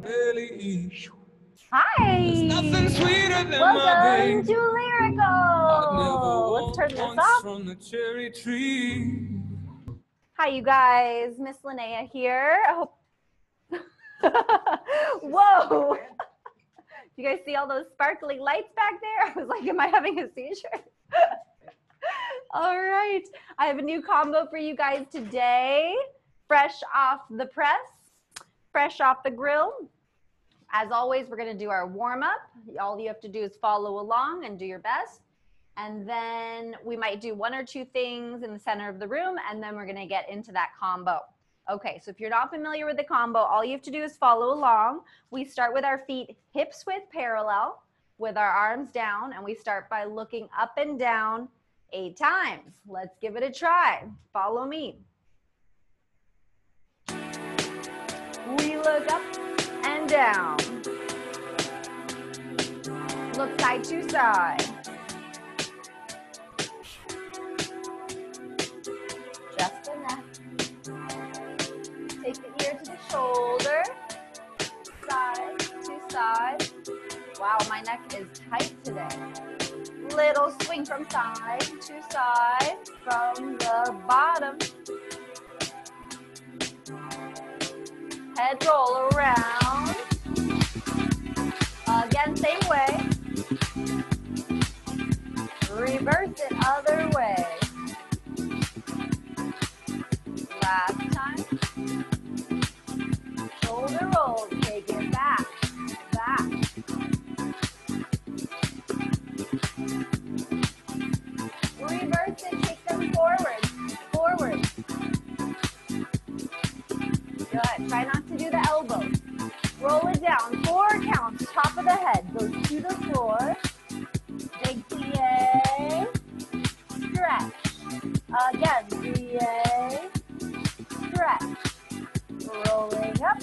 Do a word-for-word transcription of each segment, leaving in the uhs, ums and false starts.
Hi! Nothing sweeter than Welcome my to Lyrical! Let's turn this off. From the cherry tree. Hi, you guys. Miss Linnea here. I hope. Whoa! Do you guys see all those sparkling lights back there? I was like, am I having a seizure? All right. I have a new combo for you guys today. Fresh off the press, fresh off the grill. As always, we're going to do our warm-up. All you have to do is follow along and do your best. And then we might do one or two things in the center of the room, and then we're going to get into that combo. Okay, so if you're not familiar with the combo, all you have to do is follow along. We start with our feet hips width parallel with our arms down, and we start by looking up and down eight times. Let's give it a try. Follow me. We look up and down. Look side to side. Just the neck. Take the ear to the shoulder. Side to side. Wow, my neck is tight today. Little swing from side to side. From the bottom. Head roll around. Again, same way. Reverse it other way. Last time. Shoulder roll, take it back, back. Reverse it, take them forward, forward. Good, try not to do the elbows. Roll it down, four counts, top of the head, goes to the floor. Big plie, stretch. Again, plie, stretch. Rolling up.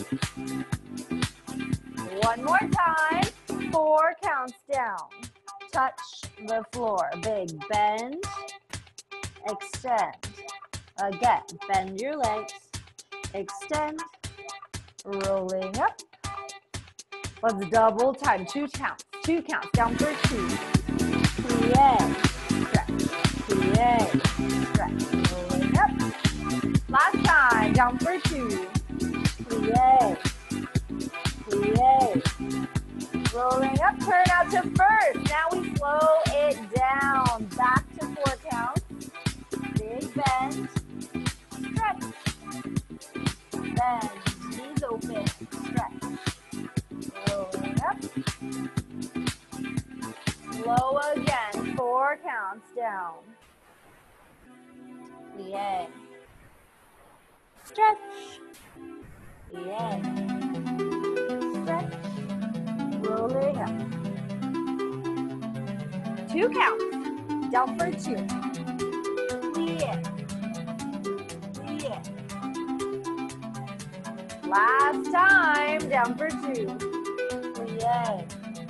One more time, four counts down. Touch the floor, big bend, extend. Again, bend your legs, extend, rolling up. Let's double time, two counts, two counts, down for two. Plie, stretch, plie, stretch, rolling up. Last time, down for two. Plie, plie, rolling up, turn out to first. Now we slow it down, back to four counts. Big bend, stretch, bend, knees open, stretch. Rolling up. Slow again. Four counts down. Plie. Stretch. Plie. Stretch. Rolling up. Two counts. Down for two. Plie. Plie. Last time. Down for two. Plie.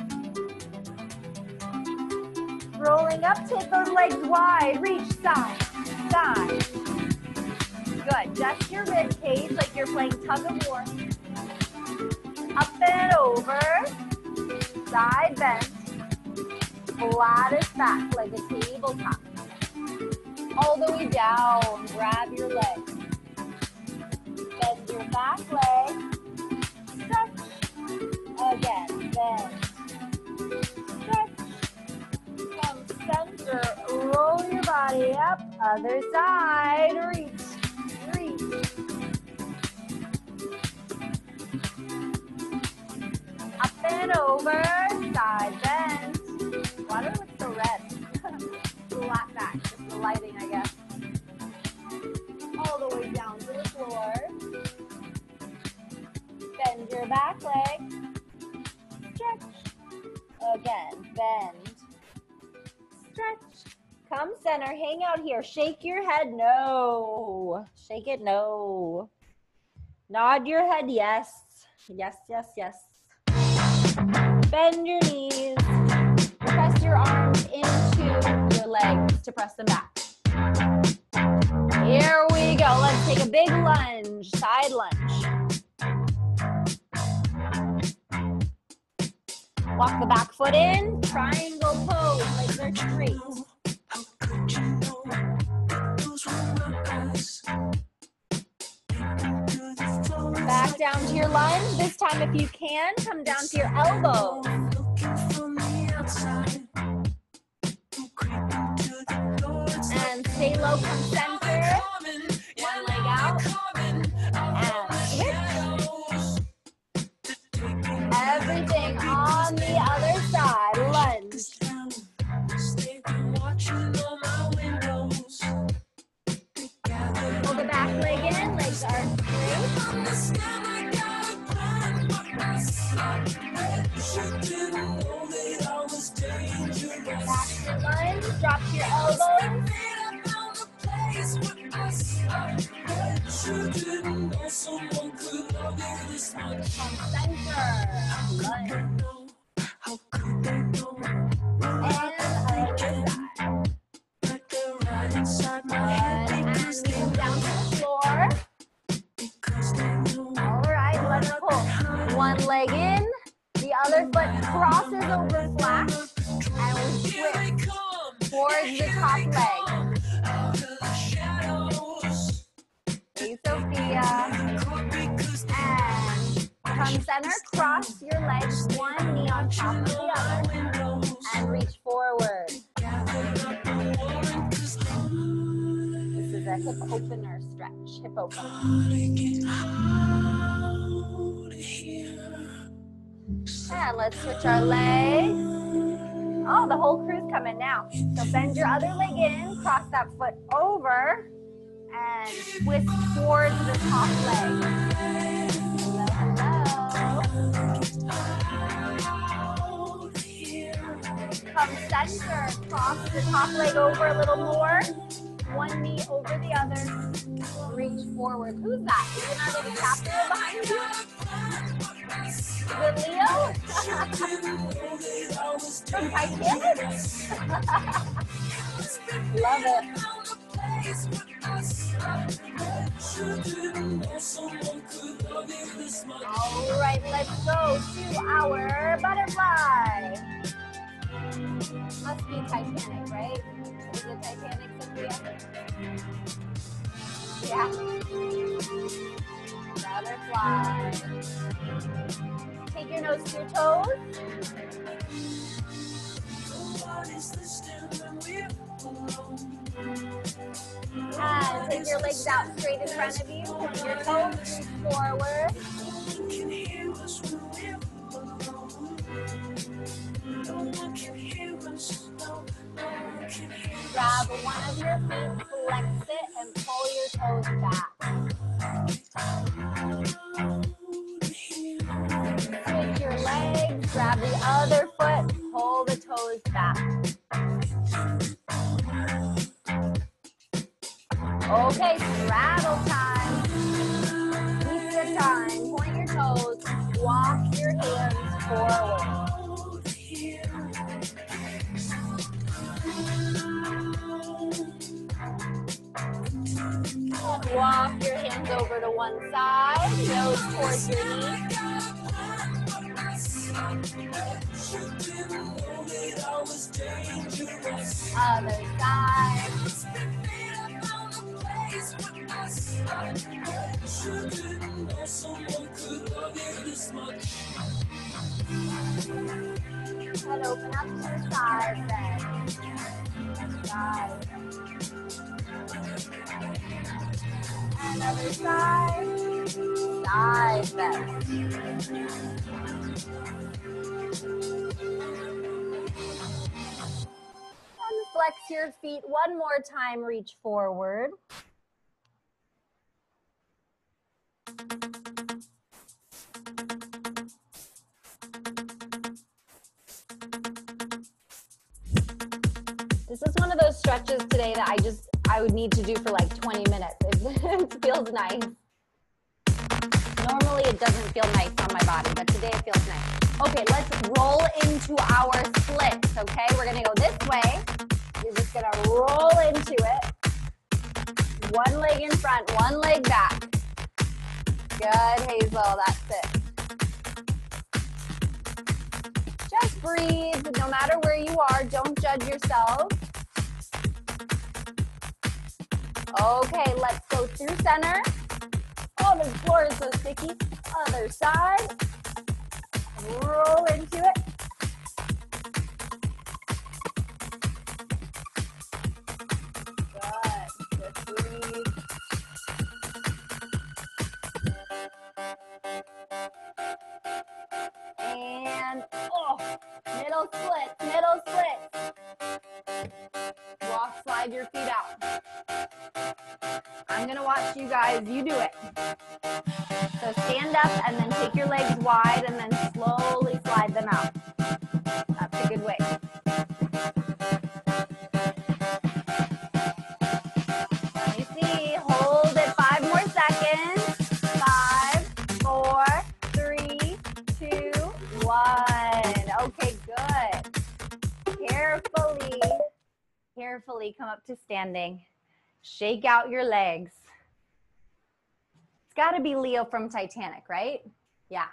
Rolling up, take those legs wide, reach side, side. Good, just your rib cage like you're playing tug of war. Up and over, side bend, flattest back like a tabletop. All the way down, grab your legs. Bend your back leg, stretch. Again, bend, stretch. Come center, roll your body up, other side, reach, reach. Up and over, side bend. Why do I look so red? Flat back, just the lighting, I guess. All the way down to the floor. Bend your back leg, stretch. Again, bend. Stretch. Come center, hang out here. Shake your head, no. Shake it, no. Nod your head, yes. Yes, yes, yes. Bend your knees. Press your arms into your legs to press them back. Here we go. Let's take a big lunge, side lunge. Walk the back foot in, triangle pose, legs are straight. Back down to your lunge. This time, if you can, come down to your elbows. And stay low, come center. One leg out. And switch. Everything on the other side. Lunge. Pull the back leg in. Legs are straight. Back to lunge. Drop to your elbows. Come center. Lunge. And other side. And move down to the floor. All right, let's pull. One leg in, the other foot crosses over flat, and we switch towards the top leg. Hey, Sophia. And come center, cross your legs, one knee on top of the other, and reach forward. This is a hip opener stretch, hip opener. And let's switch our legs. Oh, the whole crew's coming now. So bend your other leg in, cross that foot over, and twist towards the top leg. Hello, hello. Come center, cross the top leg over a little more. One knee over the other. Reach forward. Who's that? Is Leonardo DiCaprio behind you? Is it Leo? From Titanic? Love it. All right, let's go to our butterfly. Must be Titanic, right? Is it Titanic, Sophia? Yeah. Butterfly. Take your nose to your toes. And take your legs out straight in front of you. Point your toes, reach forward. Grab one of your feet, flex it, and pull your toes back. Switch your legs, grab the other foot, pull the toes back. Okay, straddle time. Piece at a time, point your toes, walk your hands forward. Walk your hands over to one side, nose towards your knee. Other side. And open up to the side then. Side. Another side, side bend. And flex your feet one more time, reach forward. This is one of those stretches today that I just, I would need to do for like twenty minutes. It, it feels nice. Normally it doesn't feel nice on my body, but today it feels nice. Okay, let's roll into our splits, okay? We're gonna go this way. You're just gonna roll into it. One leg in front, one leg back. Good, Hazel, that's it. Just breathe. No matter where you are, don't judge yourself. Okay, let's go through center. Oh, the floor is so sticky. Other side. Roll into it. Good. Just breathe. And, oh, middle splits, middle splits. Walk, slide your feet out. I'm gonna watch you guys, you do it. So stand up and then take your legs wide and then slowly slide them out. That's a good way. Let me see, hold it five more seconds. Five, four, three, two, one. Okay, good. Carefully, carefully come up to standing. Shake out your legs. It's got to be Leo from Titanic, right? Yeah.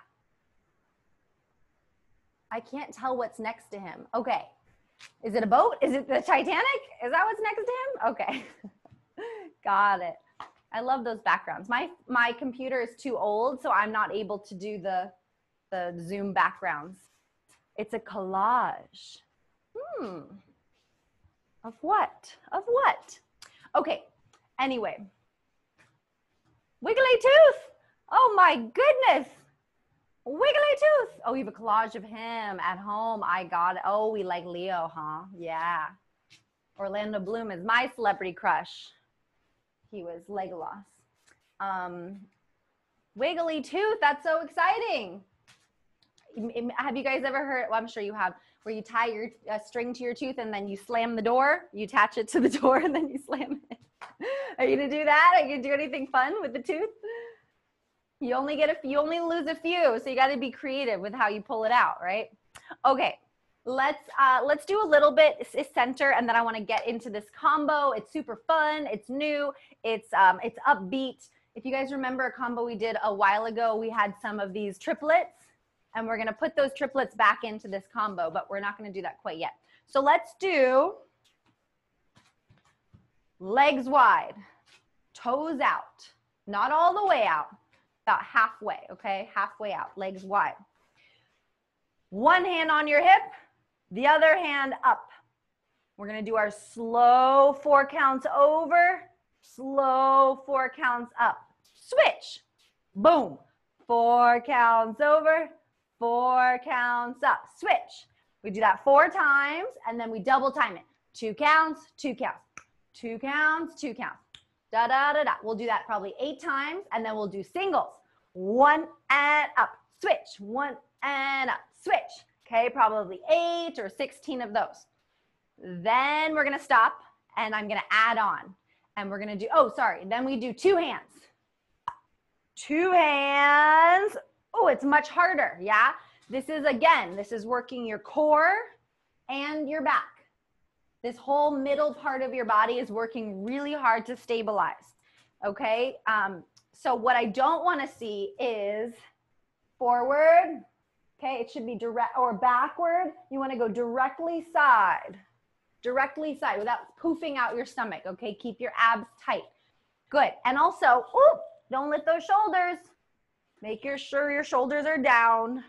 I can't tell what's next to him. Okay. Is it a boat? Is it the Titanic? Is that what's next to him? Okay. Got it. I love those backgrounds. My my computer is too old, so I'm not able to do the, the Zoom backgrounds. It's a collage. Hmm. Of what? Of what? Okay, anyway. Wiggly tooth. Oh my goodness. Wiggly tooth. Oh, we have a collage of him at home. I got it. Oh, we like Leo, huh? Yeah. Orlando Bloom is my celebrity crush. He was Legolas. Um, wiggly tooth. That's so exciting. Have you guys ever heard, well, I'm sure you have, where you tie your uh, string to your tooth and then you slam the door, you attach it to the door and then you slam it. Are you gonna do that? Are you gonna do anything fun with the tooth? You only get a, you only lose a few, so you gotta be creative with how you pull it out, right? Okay, let's, uh, let's do a little bit center and then I wanna get into this combo. It's super fun, it's new, it's, um, it's upbeat. If you guys remember a combo we did a while ago, we had some of these triplets. And we're gonna put those triplets back into this combo, but we're not gonna do that quite yet. So let's do legs wide, toes out, not all the way out, about halfway, okay? Halfway out, legs wide. One hand on your hip, the other hand up. We're gonna do our slow four counts over, slow four counts up. Switch, boom, four counts over, four counts up, switch. We do that four times and then we double time it. Two counts, two counts, two counts, two counts, da da da da. We'll do that probably eight times and then we'll do singles. One and up, switch, one and up, switch. Okay, probably eight or sixteen of those. Then we're gonna stop and I'm gonna add on. And we're gonna do, oh, sorry, then we do two hands. Two hands. Oh, it's much harder, yeah? This is, again, this is working your core and your back. This whole middle part of your body is working really hard to stabilize, okay? Um, so what I don't wanna see is forward, okay? It should be direct, or backward. You wanna go directly side, directly side without poofing out your stomach, okay? Keep your abs tight. Good, and also, ooh, don't lift those shoulders. Make sure your shoulders are down.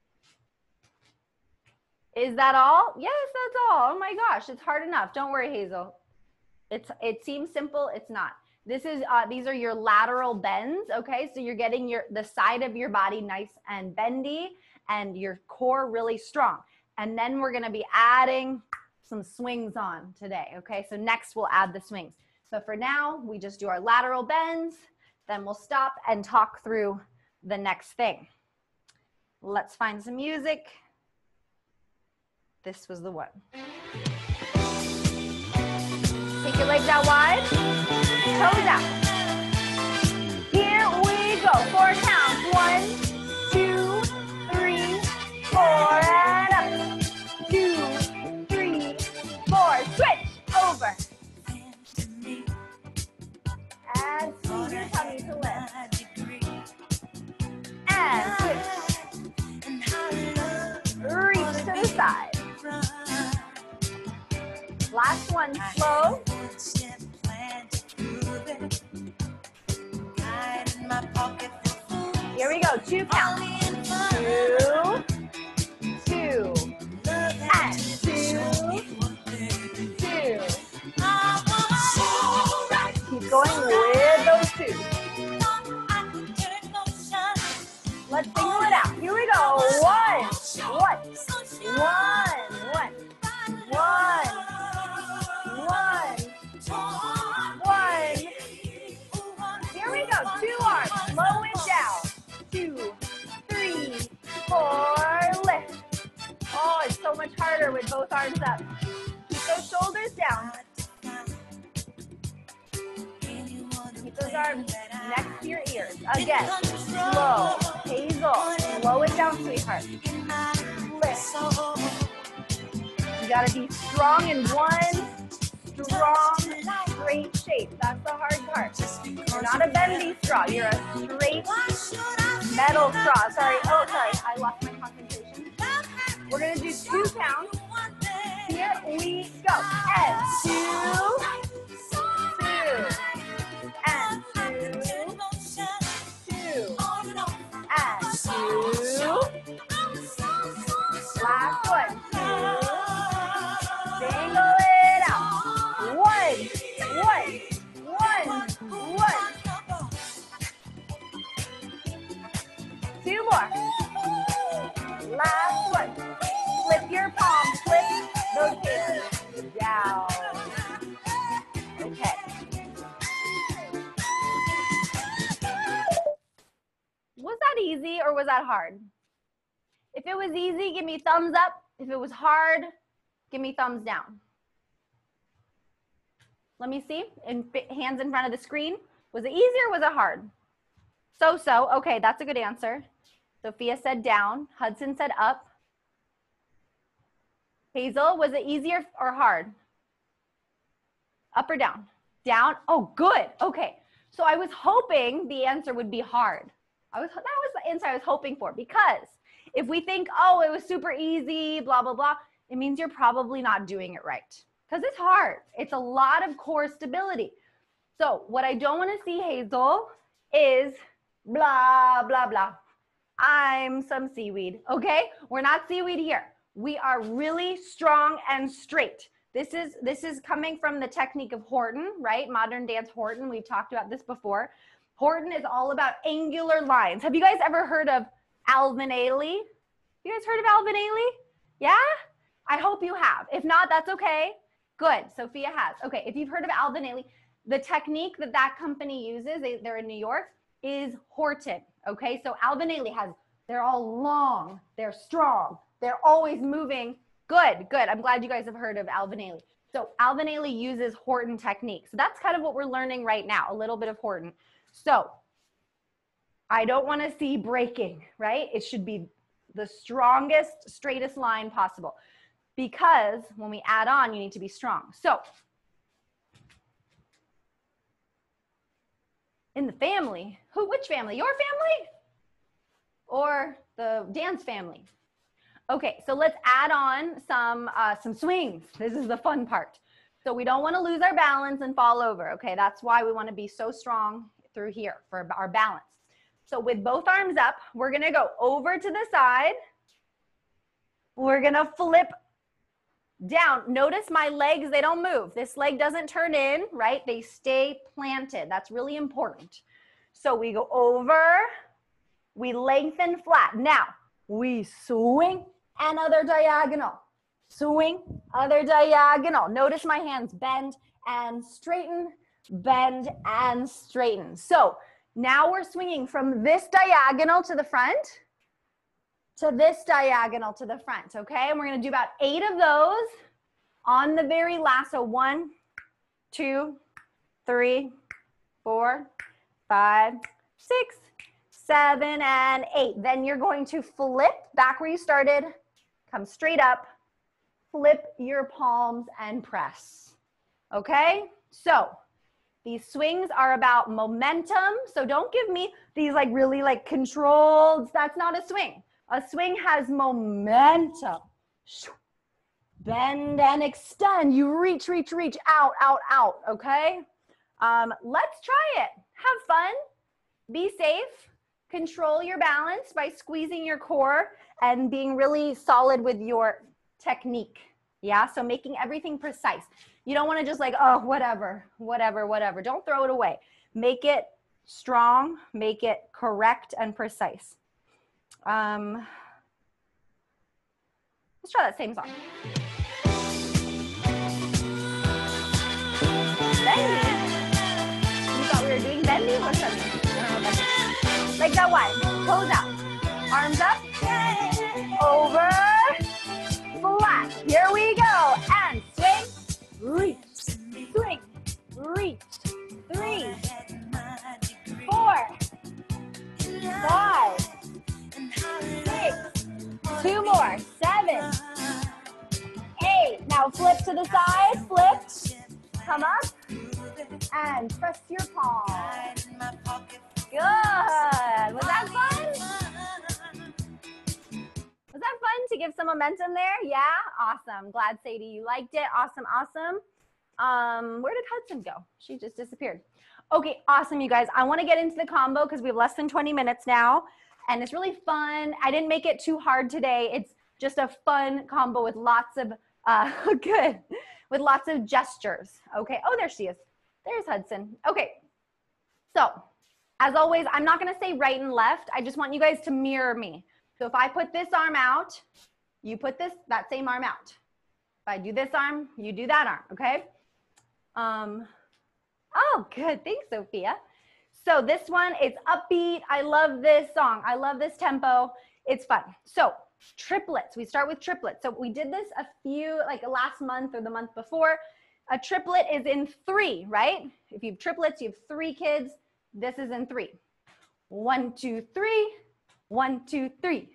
Is that all? Yes, that's all. Oh my gosh, it's hard enough. Don't worry, Hazel. It's, it seems simple, it's not. This is, uh, these are your lateral bends, okay? So you're getting your, the side of your body nice and bendy and your core really strong. And then we're gonna be adding some swings on today, okay? So next we'll add the swings. So for now, we just do our lateral bends, then we'll stop and talk through the next thing. Let's find some music. This was the one. Take your legs out wide, toes out. Here we go, four counts. One, two, three, four, and up. Two, three, four, switch, over. And squeeze your tummy to lift. And switch. Reach to the side. Last one, slow. Here we go, two counts. Two, two, and two, two. Keep going with those two. Let's single it out. Here we go. One, one, one, one, one, one, one. Here we go. Two arms. Slow it down. Two, three, four. Lift. Oh, it's so much harder with both arms up. Keep those shoulders down. Keep those arms next to your ears. Again, slow. Hazel, slow it down, sweetheart. Lift. You gotta be strong in one strong, straight shape. That's the hard part. You're not a bendy straw. You're a straight metal straw. Sorry. Oh, sorry. I lost my concentration. We're gonna do two counts. Here we go. And two, two, and two, two, and two. Last one. Two. Single it out. One, one, one, one. Two more. Last one. Flip your palms. Flip those hands down. Okay. Was that easy or was that hard? If it was easy, give me thumbs up. If it was hard, give me thumbs down. Let me see. In hands in front of the screen. Was it easy or was it hard? So-so. Okay, that's a good answer. Sophia said down. Hudson said up. Hazel, was it easier or hard? Up or down? Down. Oh, good. Okay. So I was hoping the answer would be hard. I was, that was the answer I was hoping for, because if we think, oh, it was super easy, blah, blah, blah, it means you're probably not doing it right, because it's hard. It's a lot of core stability. So what I don't want to see, Hazel, is blah, blah, blah. I'm some seaweed, okay? We're not seaweed here. We are really strong and straight. This is, this is coming from the technique of Horton, right? Modern dance Horton. We've talked about this before. Horton is all about angular lines. Have you guys ever heard of Alvin Ailey? You guys heard of Alvin Ailey? Yeah? I hope you have. If not, that's okay. Good. Sophia has. Okay, if you've heard of Alvin Ailey, the technique that that company uses, they, they're in New York, is Horton. Okay, so Alvin Ailey has, they're all long, they're strong, they're always moving. Good, good. I'm glad you guys have heard of Alvin Ailey. So Alvin Ailey uses Horton technique. So that's kind of what we're learning right now, a little bit of Horton. So I don't want to see breaking, right? It should be the strongest, straightest line possible, because when we add on, you need to be strong. So in the family, who, which family? Your family or the dance family? Okay, so let's add on some, uh, some swings. This is the fun part. So we don't want to lose our balance and fall over. Okay, that's why we want to be so strong through here for our balance. So with both arms up, we're going to go over to the side. We're going to flip down. Notice my legs, they don't move. This leg doesn't turn in, right? They stay planted. That's really important. So we go over, we lengthen flat. Now we swing, another diagonal. Swing, other diagonal. Notice my hands bend and straighten, bend and straighten. So now we're swinging from this diagonal to the front to this diagonal to the front, okay? And we're gonna do about eight of those on the very last. So one, two, three, four, five, six, seven, and eight. Then you're going to flip back where you started, come straight up, flip your palms and press, okay? So these swings are about momentum. So don't give me these like really like controlled, that's not a swing. A swing has momentum. Bend and extend. You reach, reach, reach, out, out, out, okay? Um, let's try it. Have fun. Be safe. Control your balance by squeezing your core and being really solid with your technique. Yeah, so making everything precise. You don't want to just like, oh, whatever, whatever, whatever. Don't throw it away. Make it strong, make it correct and precise. Um, let's try that same song. Bendy. You thought we were doing bendy or something? Like that one. Toes out. Arms up. Over. Flat. Here we go. And swing. Reach. Swing. Reach. Three. Four. Five. Six. Two more. Seven. Eight. Now flip to the side. Flip. Come up. And press your palm. Good. Was that fun? Was that fun to give some momentum there? Yeah? Awesome. Glad, Sadie, you liked it. Awesome, awesome. Um, where did Hudson go? She just disappeared. Okay, awesome, you guys. I want to get into the combo because we have less than twenty minutes now. And it's really fun. I didn't make it too hard today. It's just a fun combo with lots of, uh, good, with lots of gestures. Okay. Oh, there she is. There's Hudson. Okay. So, as always, I'm not going to say right and left. I just want you guys to mirror me. So if I put this arm out, you put this, that same arm out. If I do this arm, you do that arm, okay? Um, oh, good. Thanks, Sophia. So this one, it's upbeat. I love this song. I love this tempo. It's fun. So triplets, we start with triplets. So we did this a few, like last month or the month before. A triplet is in three, right? If you have triplets, you have three kids. This is in three. One, two, three. One, two, three.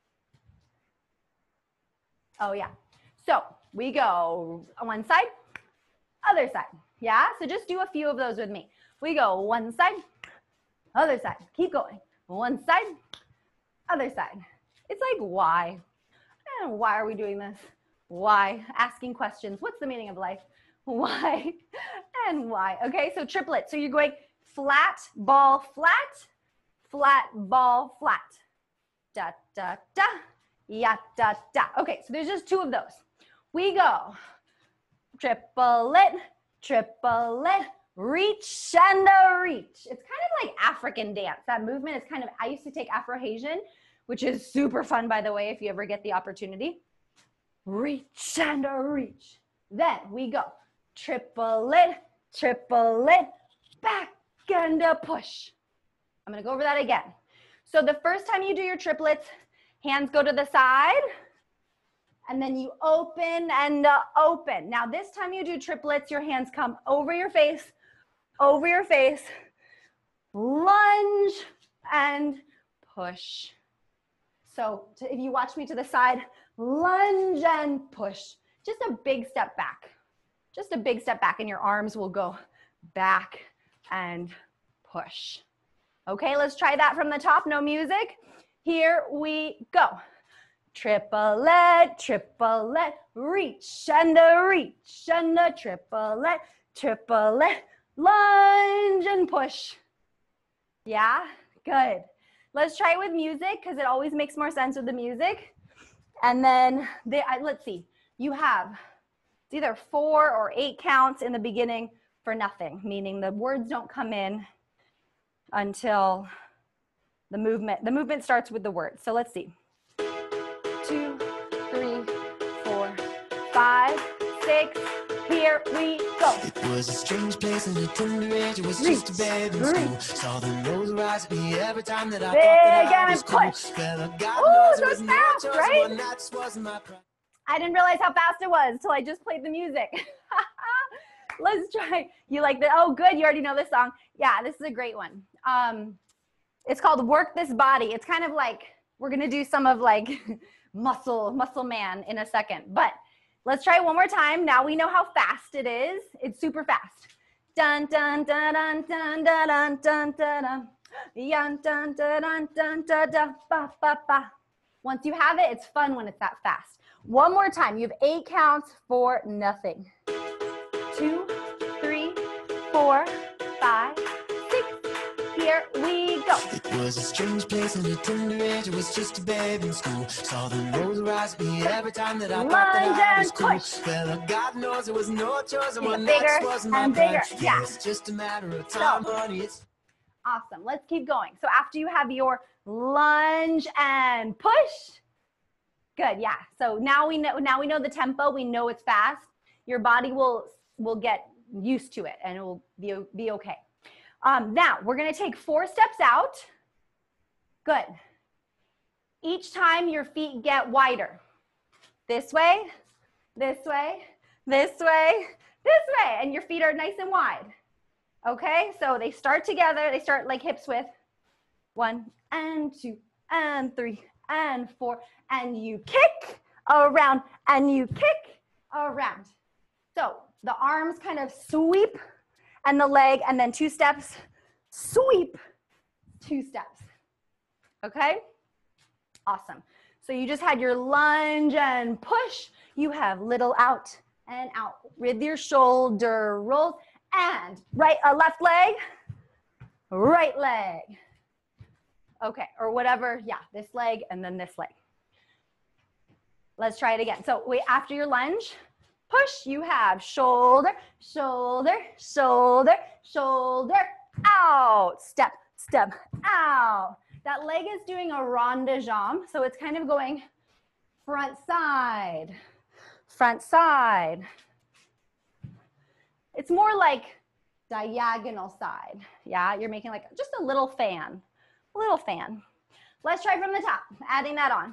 Oh, yeah. So we go on one side, other side. Yeah? So just do a few of those with me. We go one side, other side. Keep going. One side, other side. It's like, why? And why are we doing this? Why? Asking questions. What's the meaning of life? Why? And why? Okay, so triplet. So you're going flat, ball, flat, flat, ball, flat. Da, da, da, ya, da, da. Okay, so there's just two of those. We go triplet, triplet, reach and a reach. It's kind of like African dance. That movement is kind of, I used to take Afro-Asian, which is super fun, by the way, if you ever get the opportunity. Reach and a reach. Then we go triplet, triplet, back and a push. I'm gonna go over that again. So the first time you do your triplets, hands go to the side, and then you open and uh, open. Now this time you do triplets, your hands come over your face, over your face, lunge and push. So to, if you watch me to the side, lunge and push. Just a big step back. Just a big step back and your arms will go back and push. Okay, let's try that from the top, no music. Here we go. Triplet, triplet, reach and a reach and a triplet, triplet, lunge and push. Yeah, good. Let's try it with music because it always makes more sense with the music. And then, they, I, let's see, you have, it's either four or eight counts in the beginning for nothing, meaning the words don't come in until the movement, the movement starts with the word. So let's see. Two, three, four, five, six, here we go. It was a strange place in a tender age. It was just a babe in school. Saw the nose rise at me every time that I Big thought that I was and cool. push. Well, God Ooh, knows so there was it's no fast, choice, right? but that just wasn't my pride. I didn't realize how fast it was until I just played the music. Let's try. You like that? Oh, good. You already know this song. Yeah, this is a great one. Um, it's called Work This Body. It's kind of like, we're going to do some of like muscle, muscle man in a second. But let's try it one more time. Now we know how fast it is. It's super fast. Dun, dun, dun, dun, dun, dun, dun, dun, dun, dun. Dun, dun, dun, dun, dun, dun, dun, ba, ba, ba. Once you have it, it's fun when it's that fast. One more time. You have eight counts for nothing. Two, three, four, five, six. Here we go. It was a strange place in a tender age. It was just a baby in school. Saw the nose rise at me every time that I Lunge thought that I was and cool. push. Well, God knows there was no choice. And one Bigger night wasn't my and prime. bigger. Yeah. It's just a matter of time, So. honey. It's Awesome. Let's keep going. So after you have your lunge and push, good. Yeah. So now we know, now we know the tempo. We know it's fast. Your body will, will get used to it and it will be, be okay. Um, now we're going to take four steps out. Good. Each time your feet get wider. This way, this way, this way, this way. And your feet are nice and wide. Okay, so they start together. They start like hips width. One and two and three and four. And you kick around and you kick around. So the arms kind of sweep and the leg, and then two steps, sweep, two steps. Okay, awesome. So you just had your lunge and push. You have little out and out with your shoulder rolls. And right, uh, left leg, right leg. Okay, or whatever, yeah, this leg and then this leg. Let's try it again. So wait, after your lunge, push, you have shoulder, shoulder, shoulder, shoulder, out, step, step, out. That leg is doing a rond de jambe, so it's kind of going front side, front side. It's more like diagonal side. Yeah, you're making like just a little fan, a little fan. Let's try from the top, adding that on.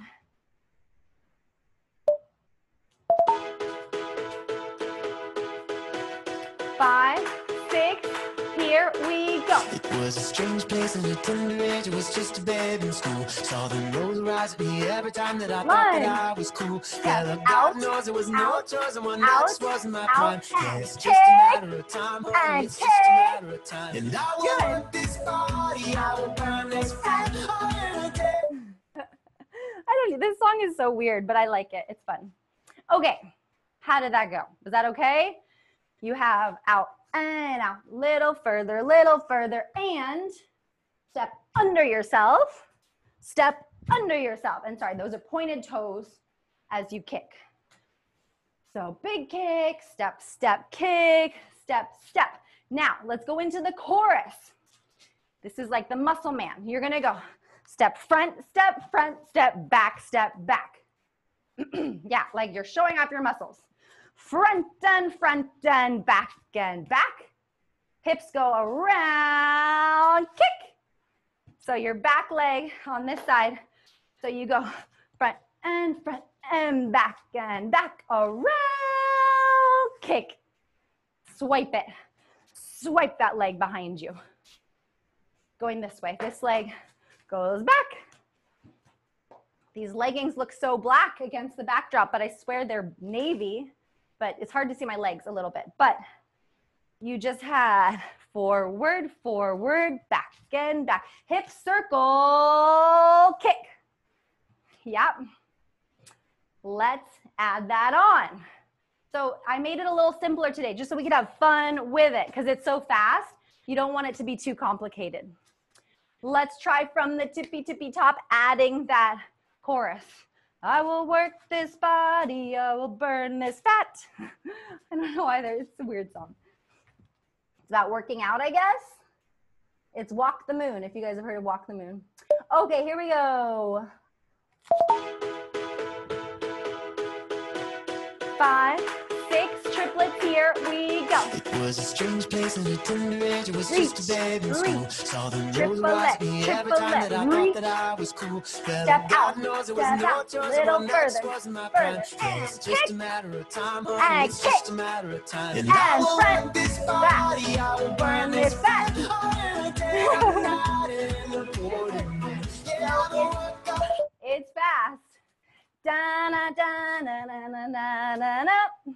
Five, six, here we go. It was a strange place in a tender age. It was just a baby in school. Saw the nose rise at me every time that I Lunge. thought that I was cool. Well, Out, God knows there was no out, choice, and one out, night just wasn't my prime. out, Yeah, and it's just kick, a matter of time, honey. and It's just a kick. matter of time. And I will work this body, I will burn this fat. I don't know, this song is so weird, but I like it. It's fun. Okay, how did that go? Was that okay? You have out and out, little further, little further, and step under yourself, step under yourself. And sorry, those are pointed toes as you kick. So big kick, step, step, kick, step, step. Now let's go into the chorus. This is like the muscle man. You're gonna go step front, step front, step back, step back. Yeah, like you're showing off your muscles. Front and front and back and back. Hips go around, kick. So your back leg on this side. So you go front and front and back and back, around, kick. Swipe it. Swipe that leg behind you. Going this way. This leg goes back. These leggings look so black against the backdrop, but I swear they're navy. But it's hard to see my legs a little bit. But you just had forward, forward, back and back. Hip circle, kick. Yep. Let's add that on. So I made it a little simpler today, just so we could have fun with it, because it's so fast. You don't want it to be too complicated. Let's try from the tippy tippy top, adding that chorus. I will work this body, I will burn this fat. I don't know why there, it's a weird song. It's about working out, I guess. It's Walk the Moon, if you guys have heard of Walk the Moon. Okay, here we go. Five, six, triplets, here we go. It was a strange place in a tender age. It was Reach, just a baby in school. reach, Saw the nose triple rise left, at me every triple time left, that I reach, thought that I was cool. Well, step God out, knows there was step no out, choice, little and one night further, wasn't my further, prime. Yeah, and it's just kick, a matter of time, and honey. It's kick, just a matter of time. And, and I will front, work this back, body, I will burn this fat. All in the day, all night, and in the morning. Yeah, I will work out. It's fast. Da na da na na na na na na.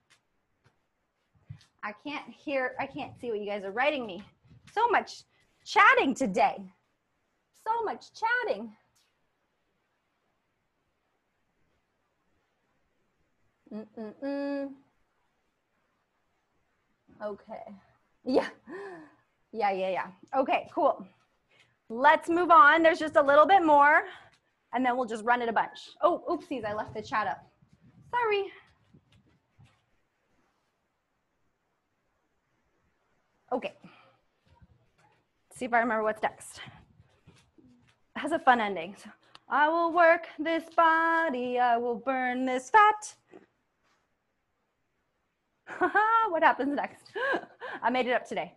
I can't hear, I can't see what you guys are writing me. So much chatting today. So much chatting. Mm-mm-mm. Okay. Yeah. Yeah, yeah, yeah. Okay, cool. Let's move on. There's just a little bit more, and then we'll just run it a bunch. Oh, oopsies, I left the chat up. Sorry. Okay. See if I remember what's next. It has a fun ending. So, I will work this body, I will burn this fat. What happens next? I made it up today.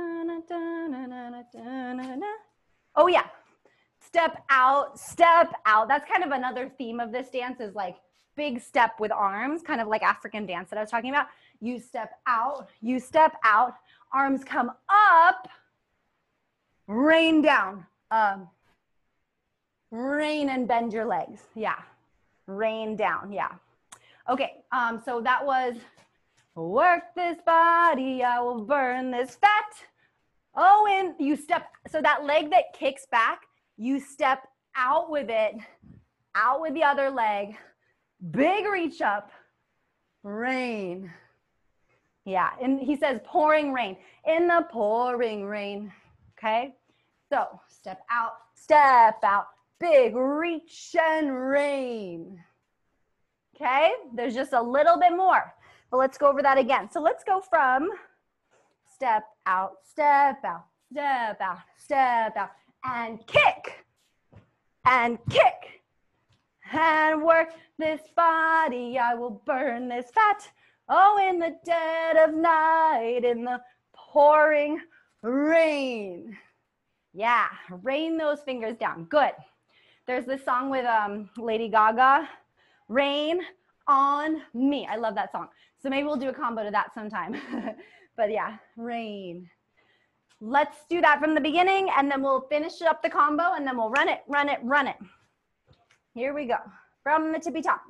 Oh yeah, step out, step out. That's kind of another theme of this dance, is like big step with arms, kind of like African dance that I was talking about. You step out, you step out, arms come up, rain down. Um, rain and bend your legs. Yeah, rain down. Yeah. Okay, um, so that was work this body, I will burn this fat. Oh, and you step, so that leg that kicks back, you step out with it, out with the other leg, big reach up, rain. Yeah, and he says pouring rain, in the pouring rain, okay? So step out, step out, big reach and rain. Okay, there's just a little bit more, but let's go over that again. So let's go from step out, step out, step out, step out, and kick, and kick, and work this body, I will burn this fat. Oh, in the dead of night, in the pouring rain. Yeah, rain those fingers down. Good. There's this song with um, Lady Gaga, Rain on Me. I love that song. So maybe we'll do a combo to that sometime. But yeah, rain. Let's do that from the beginning, and then we'll finish up the combo, and then we'll run it, run it, run it. Here we go. From the tippy top.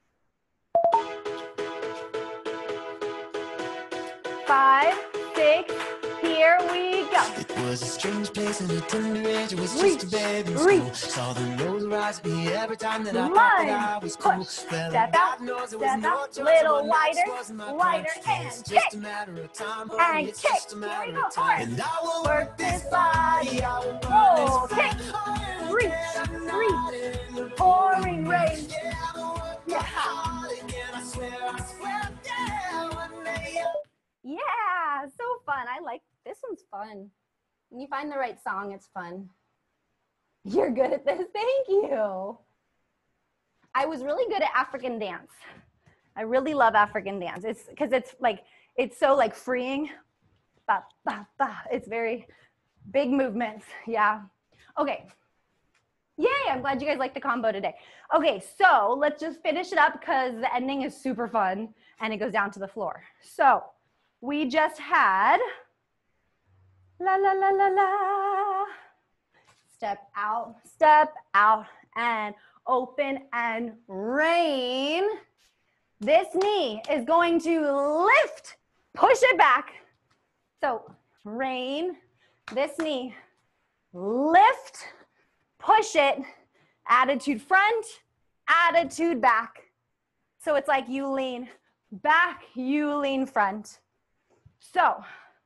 Five, six, here we go. It was a strange place in a tender age. It was Reach, just a baby in reach. school. Saw the nose rise me every time that I Line, thought that I was cool. push, Well, step God out, knows it was step no out, choice. little One night wider, wasn't my wider, plan. and It's just kick. a matter of time, And honey. It's kick. just a Here we matter go, of time. hard. And I will Work this body, I will burn roll, this kick, fat. Oh, in the reach, dead of reach, night, in the pouring rain. Yeah, I will work Yeah. hard again. I swear, I swear, yeah, one day. Yeah, so fun. I like, this one's fun. When you find the right song, it's fun. You're good at this, thank you. I was really good at African dance. I really love African dance. It's because it's like, it's so like freeing. Ba, ba, ba. It's very big movements, yeah. Okay, yay, I'm glad you guys liked the combo today. Okay, so let's just finish it up because the ending is super fun and it goes down to the floor. So we just had, la, la, la, la, la. Step out, step out, and open and rain. This knee is going to lift, push it back. So rain, this knee, lift, push it, attitude front, attitude back. So it's like you lean back, you lean front. So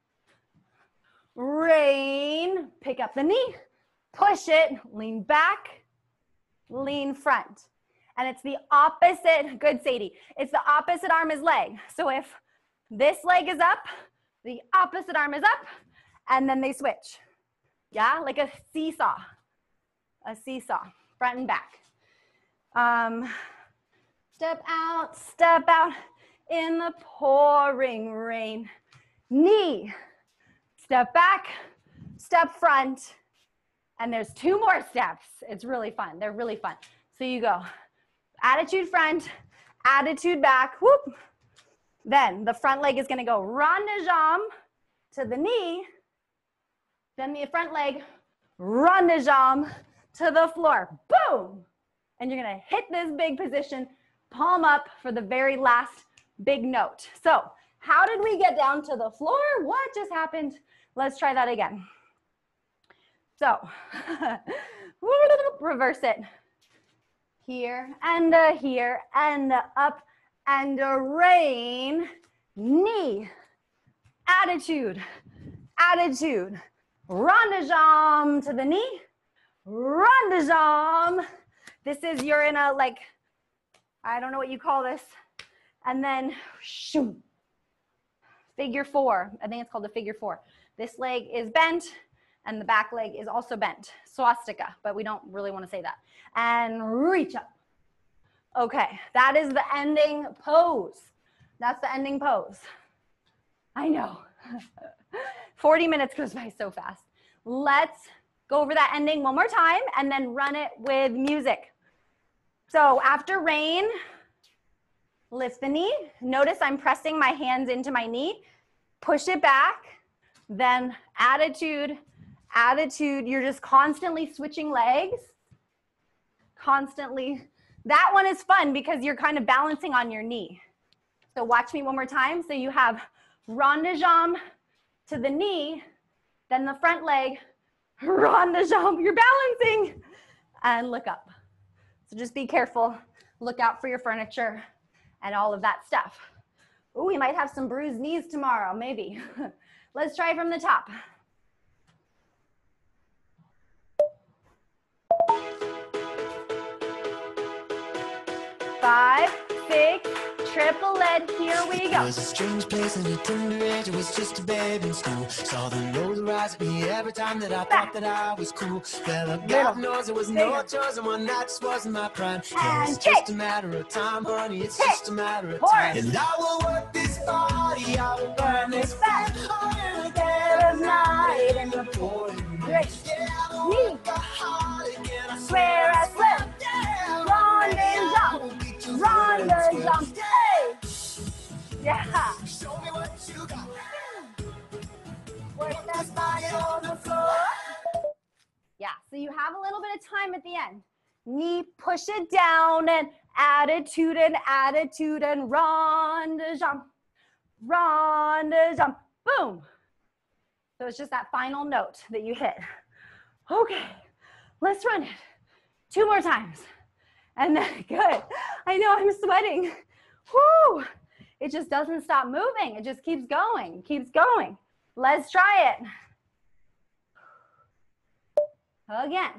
rain, pick up the knee, push it, lean back, lean front. And it's the opposite, good Sadie, it's the opposite arm is leg. So if this leg is up, the opposite arm is up, and then they switch. Yeah, like a seesaw, a seesaw, front and back. Um, step out, step out in the pouring rain. Knee, step back, step front, and there's two more steps. It's really fun. They're really fun. So you go attitude front, attitude back, whoop. Then the front leg is gonna go rond de jambe to the knee. Then the front leg, rond de jambe to the floor, boom. And you're gonna hit this big position, palm up for the very last big note. So how did we get down to the floor? What just happened? Let's try that again. So reverse it. Here and uh, here and uh, up and a rain, knee, attitude, attitude, rond de jambe to the knee, rond de jambe. This is, you're in a, like, I don't know what you call this. And then, shoo, figure four. I think it's called a figure four. This leg is bent and the back leg is also bent. Swastika, but we don't really want to say that. And reach up. Okay, that is the ending pose. That's the ending pose. I know. forty minutes goes by so fast. Let's go over that ending one more time and then run it with music. So after rain, lift the knee. Notice I'm pressing my hands into my knee. Push it back. Then attitude, attitude. You're just constantly switching legs. Constantly. That one is fun because you're kind of balancing on your knee. So watch me one more time. So you have rond de jambe to the knee, then the front leg, rond de jambe. You're balancing. And look up. So just be careful. Look out for your furniture and all of that stuff. Ooh, we might have some bruised knees tomorrow, maybe. Let's try from the top. Five, six, triple lead, here we go. It was a strange place and a tender age. I was just a babe in school. Saw the nose rise at me every time that I thought that I was cool. Well, God knows it was no chosen one, that just wasn't my prime. Yeah, it's just a matter of time, honey, it's just a matter of time. And I will work this body, I will burn this fat on the dead of night in the pouring rain. Yeah, I will work hard again, I swear I swear. Rond and jump, rond and jump, hey! Yeah. Show me what you got. Work that body on the floor. Yeah, so you have a little bit of time at the end. Knee, push it down and attitude and attitude and rond de jambe, rond de jambe, boom. So it's just that final note that you hit. Okay, let's run it. Two more times. And then, good. I know I'm sweating. Whoo! It just doesn't stop moving. It just keeps going, keeps going. Let's try it. Again.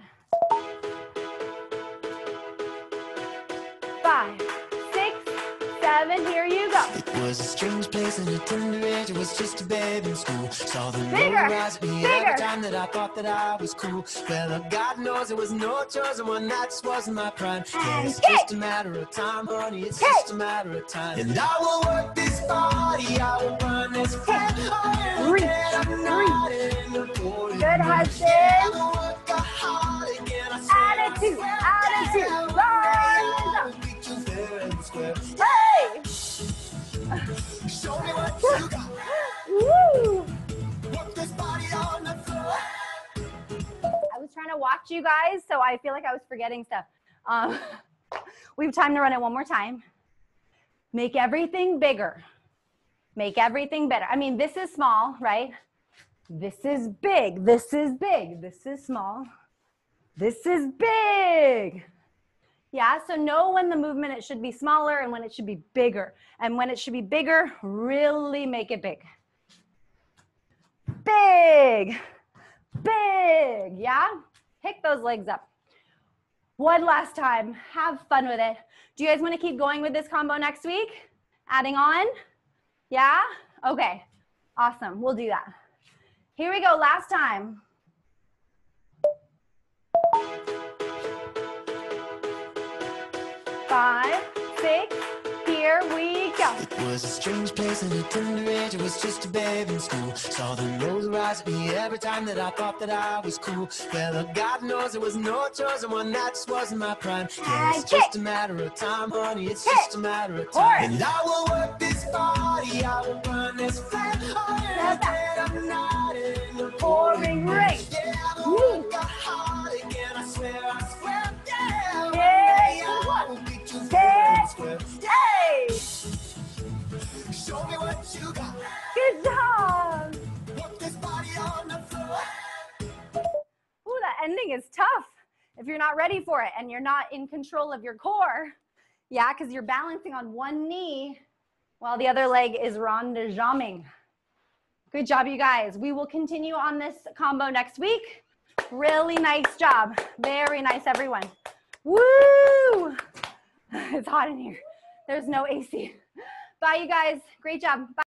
Five, six, seven, here you go. It was a strange place and a tender age. I was just a babe in school. Saw the Bigger, moon rise at me bigger. every time that I thought that I was cool. Well, God knows it was no chosen one, that just wasn't my prime. Yeah, And it's kick. just a matter of time, honey, it's Kick. just a matter of time. And I will work this body, I will run this fat. Reach, Good husband. Attitude, attitude, rise. Hey! Show me what you got. Woo! Work this body on the floor. I was trying to watch you guys, so I feel like I was forgetting stuff. Um, we have time to run it one more time. Make everything bigger. Make everything better. I mean, this is small, right? This is big. This is big. This is small. This is big. Yeah, so know when the movement, it should be smaller and when it should be bigger. And when it should be bigger, really make it big. Big, big, yeah? Pick those legs up. One last time, have fun with it. Do you guys wanna keep going with this combo next week? Adding on? Yeah? Okay, awesome, we'll do that. Here we go, last time. Five, six, here we go. It was a strange place and a tender age. I was just a babe in school. Saw the nose rise at me every time that I thought that I was cool. Well, God knows it was no chosen one, that just wasn't my prime. Yeah, it's just a matter of time, honey, it's just a matter of time. And I will work this body, I will run this flat. I'm not in the Pouring rain. Yeah, I will work hard again, I swear, I swear. Yeah, Yeah. I will beat you Hey. square. Hey! Show me what you got. Good job! Work this body on the floor. Ooh, that ending is tough. If you're not ready for it and you're not in control of your core, Yeah, because you're balancing on one knee while the other leg is rondejaming. Good job, you guys. We will continue on this combo next week. Really nice job. Very nice, everyone. Woo! It's hot in here. There's no A C. Bye, you guys. Great job. Bye.